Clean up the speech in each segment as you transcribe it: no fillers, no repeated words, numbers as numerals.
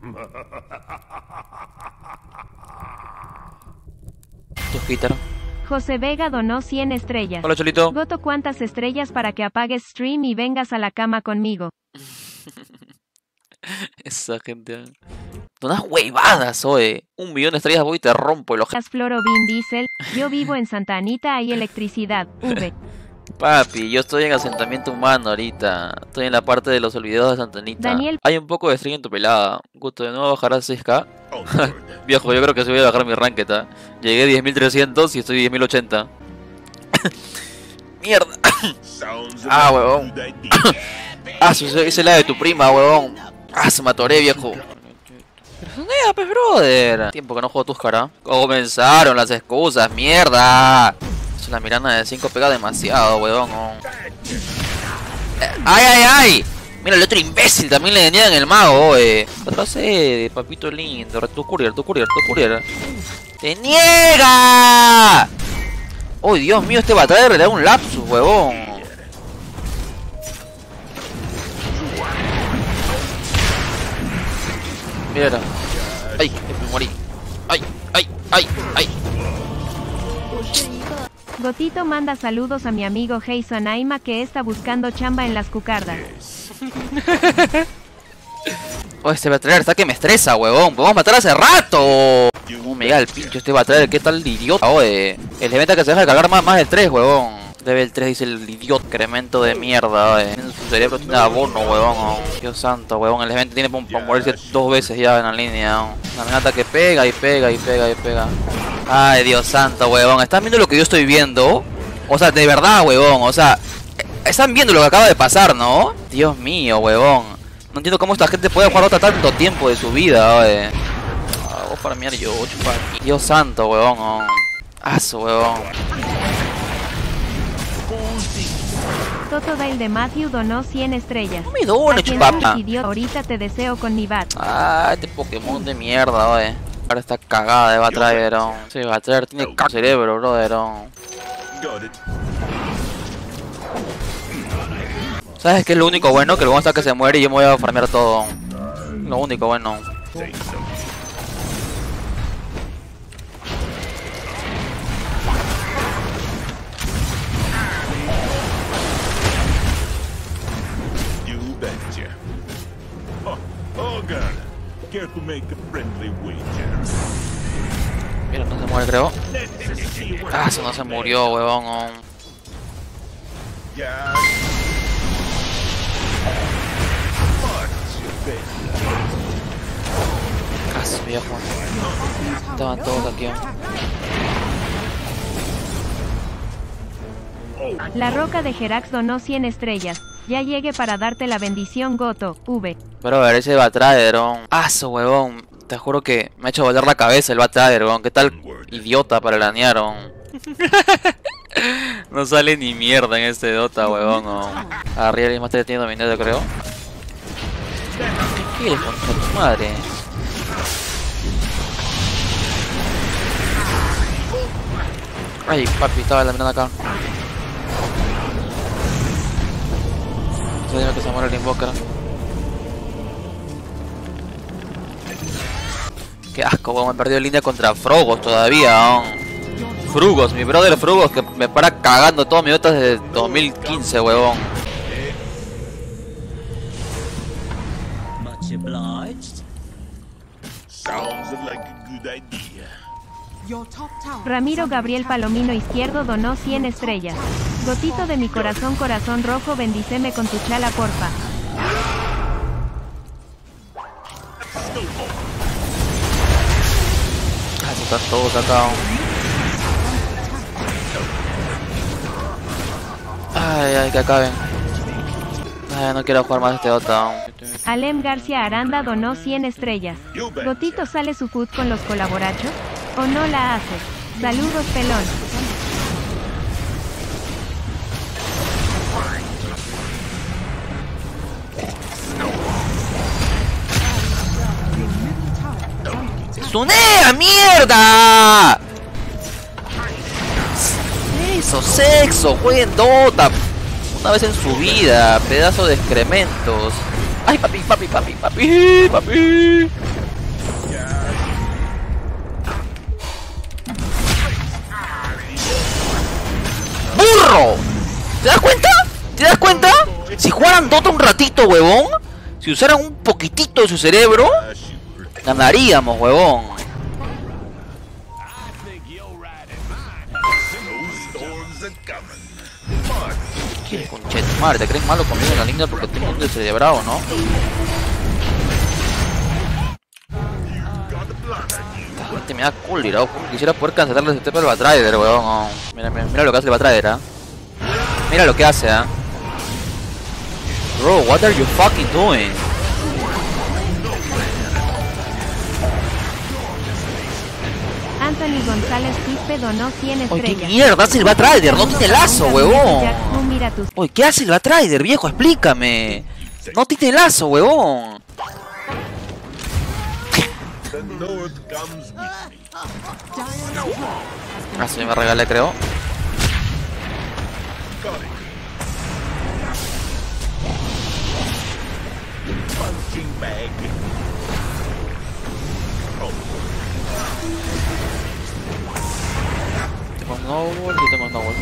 Tu Twitter. José Vega donó 100 estrellas. Hola, Cholito. Goto, ¿cuántas estrellas para que apagues stream y vengas a la cama conmigo? Esa gente. Unas huevadas, oye. 1.000.000 de estrellas voy y te rompo el ojo. Florobin Diesel, yo vivo en Santa Anita, hay electricidad. V. Papi, yo estoy en asentamiento humano ahorita. Estoy en la parte de los olvidados de Santa Anita. Daniel. Hay un poco de string en tu pelada. Gusto, ¿de nuevo bajarás 6K? Viejo, yo creo que se voy a bajar mi ranked, ¿eh? Llegué a 10.300 y estoy 10.080. Mierda. Ah, huevón. Ah, esa es la de tu prima, huevón. Ah, se me atoré, viejo. Pero pues, brother. Tiempo que no juego Tuscara. Comenzaron las excusas, mierda. La Mirana de 5 pega demasiado, huevón. ¡Ay, ay, ay! Mira, el otro imbécil también le deniegan el mago, Retrocede, papito lindo. Tu courier. ¡Te niega! ¡Oh, Dios mío! Este batalla le da un lapsus, huevón. Mira. ¡Ay! Me morí. ¡Ay! ¡Ay! ¡Ay! ¡Ay! Gotito manda saludos a mi amigo Jason Aima que está buscando chamba en las cucardas. Oh, este Batraer está que me estresa, huevón. Podemos matar hace rato. No me llega el pincho este Batraer. ¿Qué tal el idiota? Oye, el evento que se deja de cargar más del 3, huevón. Level 3 dice el idiota. Incremento de mierda, En su cerebro tiene abono, huevón. Dios santo, huevón. El evento tiene para morirse 2 veces ya en la línea. Una amenaza que pega y pega. Ay, Dios santo, huevón. ¿Están viendo lo que yo estoy viendo? O sea, de verdad, huevón. O sea, están viendo lo que acaba de pasar, ¿no? Dios mío, huevón. No entiendo cómo esta gente puede jugar hasta tanto tiempo de su vida, oye. Voy a farmear yo, chupar. Dios santo, huevón. Aso, huevón. Totodile de Matthew donó 100 estrellas. No me dones, chupapa. Ahorita te deseo con mi bat. Ah, este Pokémon de mierda, oye. Ahora está cagada de Batraer, Sí, Batraer tiene cerebro, brother. ¿Sabes qué es lo único bueno? Que el hasta que se muere y yo me voy a farmear todo. Lo único bueno. Mira, no se muere, creo. Ah, eso no se murió, huevón. Caso, viejo. Estaban todos aquí. La Roca de Jerax donó 100 estrellas. Ya llegué para darte la bendición, Goto. V. Pero a ver, ese Batraer, Aso, huevón. Te juro que me ha hecho volar la cabeza el Batraer, huevón. ¿Qué tal idiota para lanear, No sale ni mierda en este Dota, huevón. Arriba mismo está teniendo minero, creo. ¿Qué quieres, contra tu madre? Ay, papi, estaba laminando acá. Se que se muere el Invoker. Qué asco, weón. Me he perdido línea contra Frogos todavía, Frugos, mi brother Frugos, que me para cagando todos mis botas desde 2015, huevón. Ramiro Gabriel Palomino Izquierdo donó 100 estrellas. Gotito de mi corazón, corazón rojo, bendíceme con tu chala, porfa. Están todos acá. Ay, que acaben. Ay, no quiero jugar más este Dota. Alem García Aranda donó 100 estrellas. ¿Gotito sale su food con los colaborachos? ¿O no la hace? Saludos, pelón. ¡Sunea, mierda! Eso, sexo, jueguen Dota una vez en su vida, pedazo de excrementos. Ay, papi. huevón. Si usaran un poquitito de su cerebro, ganaríamos, huevón. ¿Qué concha de tu madre? ¿Te crees malo conmigo en la línea porque tengo un descerebrado, no? Esta gente me da cólera, ojo. Quisiera poder cancelarle ese tema al Batrider, weón. Oh. Mira, mira, mira lo que hace el Batrider, ¿ah? Mira lo que hace, ¿ah? Bro, what are you fucking doing? Anthony González Quispe donó 100 Oye, estrellas. ¿qué mierda hace el Batrider? No tiene lazo, huevón. Mira tus... Oye, ¿qué hace el Batrider, viejo? Explícame. No tiene lazo, huevón. Ah, se me regalé, creo. Tengo Snowball, sí tengo Snowball.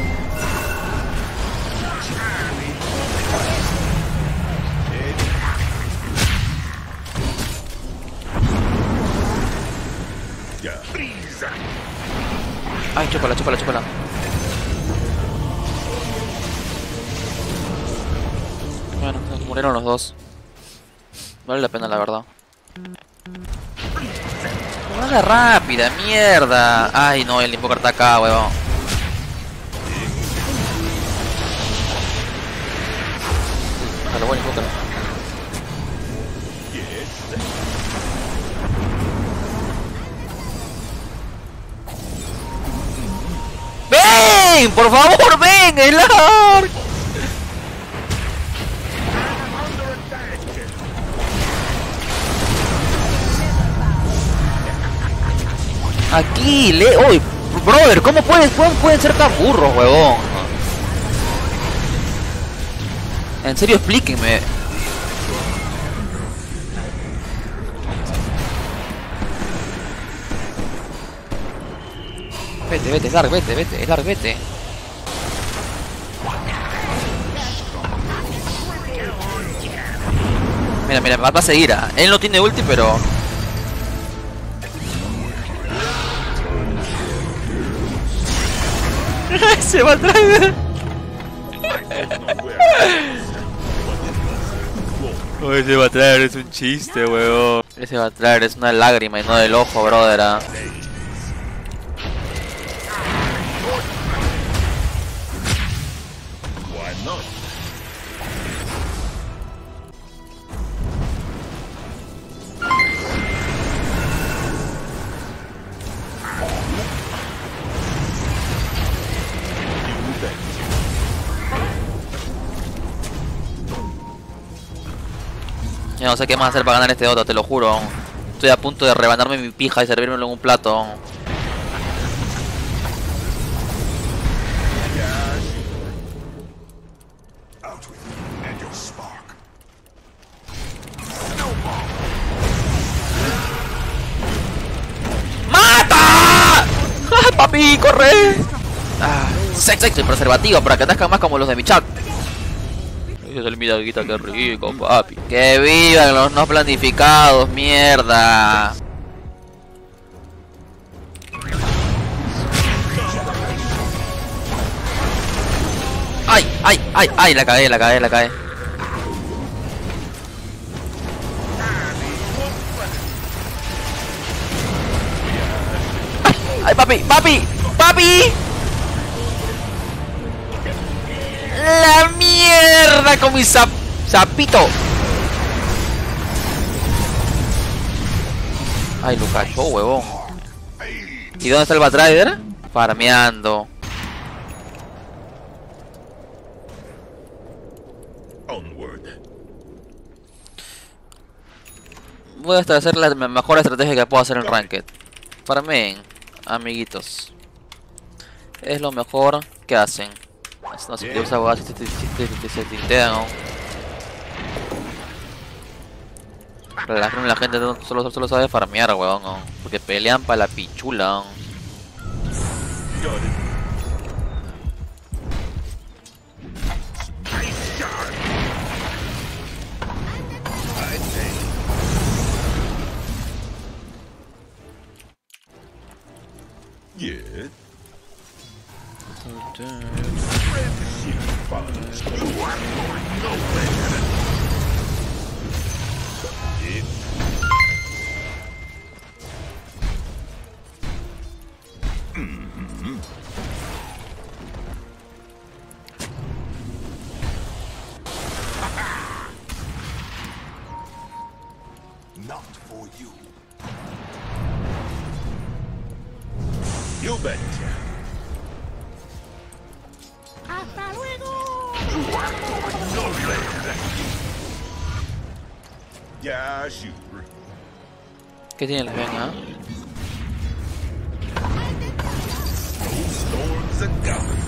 Ay, chúpala, chúpala, chúpala. Bueno, se murieron los dos. Vale la pena, la verdad. Jugada rápida, mierda. Ay, no, el Invocar está acá, huevón. Déjalo, bueno, Invocar. ¡Ven! ¡Por favor, ven! ¡El Ark! Aquí, ¡Uy! Brother, ¿cómo pueden ser tan burros, huevón? En serio, explíquenme. Vete, vete, es Dark, vete, vete, es Dark, vete. Mira, mira, va a seguir. Él no tiene ulti, pero... Se va a traer. Oh, ese va a traer, es un chiste, weón. Ese va a traer, es una lágrima y no del ojo, brother. Yo no sé qué más hacer para ganar este Dota, te lo juro. Estoy a punto de rebanarme mi pija y servírmelo en un plato. ¡Mata! ¡Papi, corre! Sexo y preservativo para que nazcan más como los de mi chat. Ese es el milaguita, qué rico, papi. Que vivan los no planificados, mierda. Ay, ay, ay, ay, la cagué, la cagué, la cagué. Ay, papi, papi, papi. La mierda con mi sapito. Ay, lo cachó, huevón. ¿Y dónde está el Batrider? Farmeando. Voy a hacer la mejor estrategia que puedo hacer en Ranked. Farmeen, amiguitos. Es lo mejor que hacen. No sé qué usa huevadas si se tintean, ¿no? La gente solo sabe farmear, huevón, ¿no? Porque pelean para la pichula, ¿no? Yeah. Not for you. You betcha. ¡Hasta luego! No later. Yeah, sure. ¿Qué tiene la vena? Storms are coming.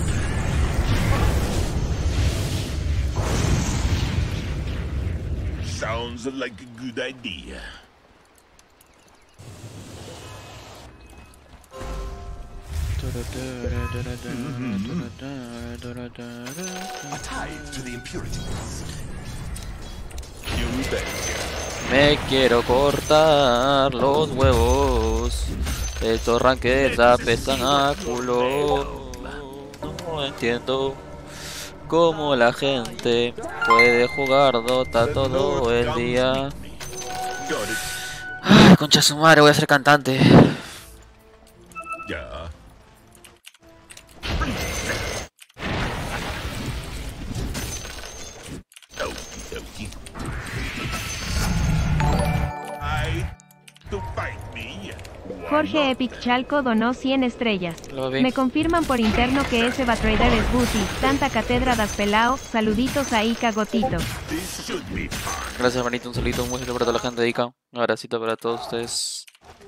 Sounds like a good idea. A tithe to the impurities. You betcha. Me quiero cortar los huevos. Estos rankeds apestan a culo. No entiendo cómo la gente puede jugar Dota todo el día. Ay, concha su madre, voy a ser cantante. Ya. Okie dokie. To fight me. Jorge Epic Chalco donó 100 estrellas. Lo vi. Me confirman por interno que ese Batrader es Booty. Tanta cátedra das pelao. Saluditos a Ica Gotito. This should be fun. Gracias, hermanito. Un saludito muy para toda la gente de ICA. Un abracito para todos ustedes.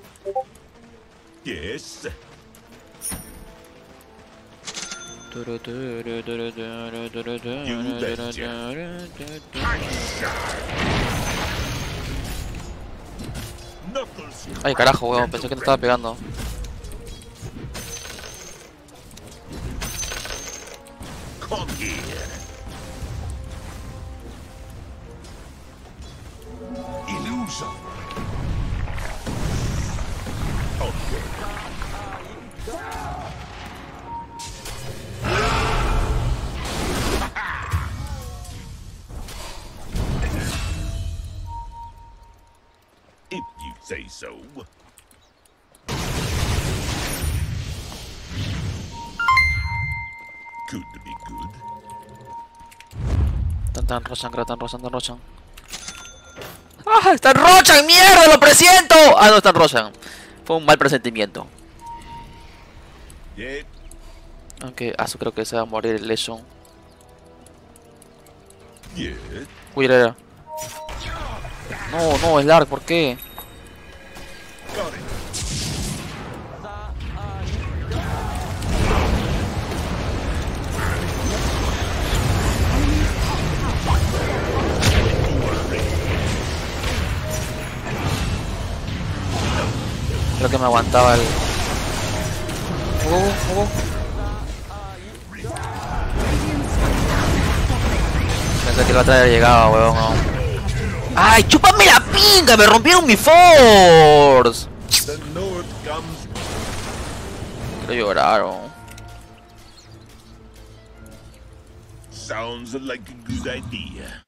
Yes. Knuckles. Ay, carajo, weón. Pensé que te estaba pegando. Come here. Illusion. Okay. If you say so. Could be good. Tan rochan, tan rochan. ¡Ah! ¡Están rochan! ¡Mierda! ¡Lo presiento! Ah, no, están rochan. Fue un mal presentimiento. Yeah. Aunque, creo que se va a morir el Lesion. Yeah. Uy, era. No, es Lark, ¿por qué? Got it. Creo que me aguantaba el... Pensé que el Batrader llegaba, weón. No. ¡Ay, chúpame la pinga! ¡Me rompieron mi force! The North comes. Quiero llorar, oh. Sounds like a good idea.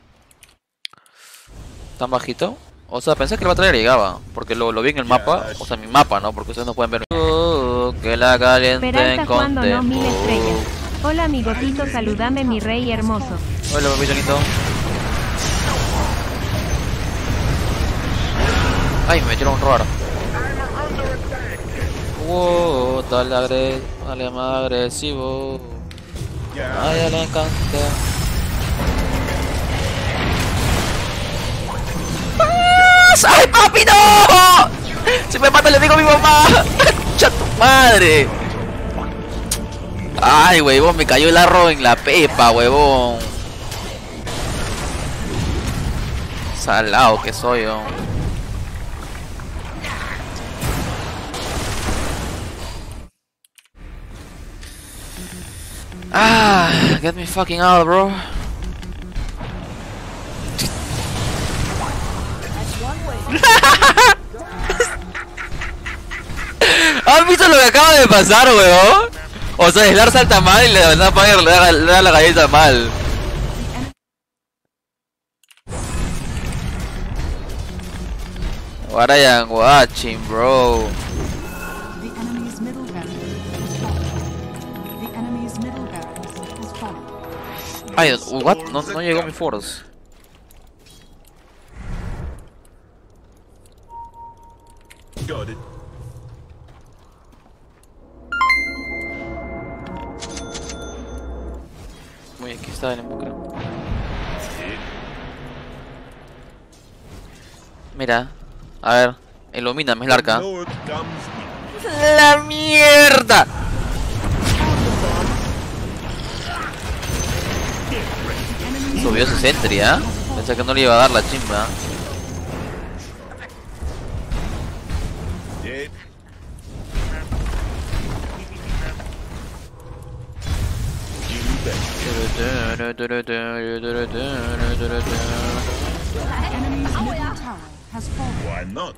¿Tan bajito? O sea, pensé que el Batrader llegaba, porque lo vi en el mapa, o sea, mi mapa, ¿no? Porque ustedes no pueden ver. Que la calienten Peralta con Juan donó 1000 tempo. estrellas. Hola mi gotito, saludame mi rey hermoso. Hola, papito lindo. Ay, me metieron un roar. Dale más agresivo. Yeah. A ella le encanta. ¡Ay, papi, no! Si me mata le digo a mi mamá. ¡Concha tu madre! Ay, huevón, me cayó el arroz en la pepa, huevón. Salado que soy, yo. Get me fucking out, bro. ¿Han visto lo que acaba de pasar, weón? O sea, Slar salta mal y le da la galleta mal. What I am watching, bro. The enemy's middle barracks has fallen. The enemy's middle barracks has fallen. Ay, what? No llegó mi force. Got it. Muy aquí está el embucro. Mira, a ver, ilumíname el arca. North comes ¡La mierda! Subió ese sentry, ¿eh? Pensé que no le iba a dar la chimba. dead. Enemy's middle tower has fallen. Why not?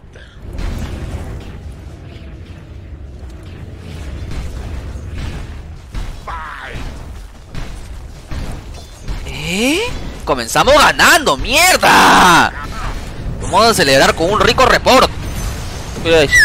¡Comenzamos ganando! ¡Mierda! Vamos a celebrar con un rico report. Mira ahí.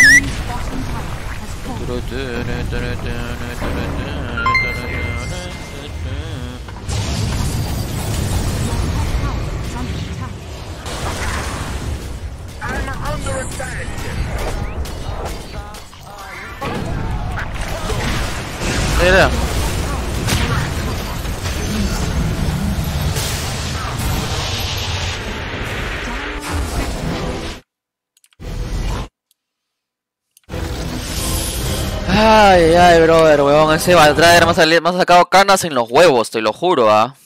Mira. Ay, brother, weón, ese Batrader me ha sacado canas en los huevos, te lo juro,